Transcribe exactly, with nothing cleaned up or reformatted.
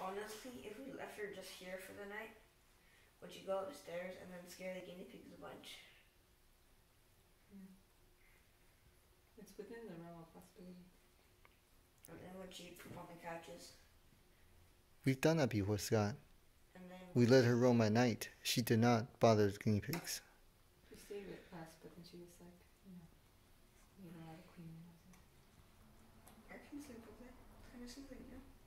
honestly, if we left her just here for the night, would you go upstairs and then scare the guinea pigs a bunch? Yeah. It's within the realm of possibility. And then would she poop on the couches? We've done that before, Scott. And then We let her roam at night. She did not bother the guinea pigs. She stayed with us, but then she was like, you know, made a lot of cleaning. I can sleep with it. It kind of seems like, you know.